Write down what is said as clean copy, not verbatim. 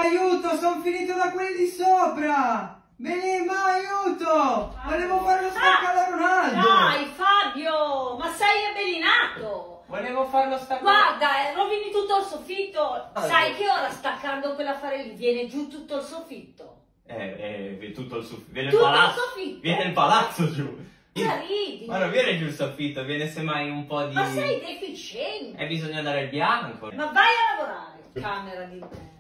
Aiuto, sono finito da quelli di sopra! Benimma, aiuto! Volevo farlo staccare a Ronaldo! Dai Fabio, ma sei abbelinato! Volevo farlo staccare... Guarda, rovini tutto il soffitto! Sai che ora staccando quell'affare lì viene giù tutto il soffitto? Tutto il soffitto. Viene il Tutto palazzo. il soffitto! Viene il palazzo giù! Ma ridi! Ma non viene giù il soffitto, viene semmai un po' di... Ma sei deficiente! Bisogna dare il bianco. Ma vai a lavorare, camera di me!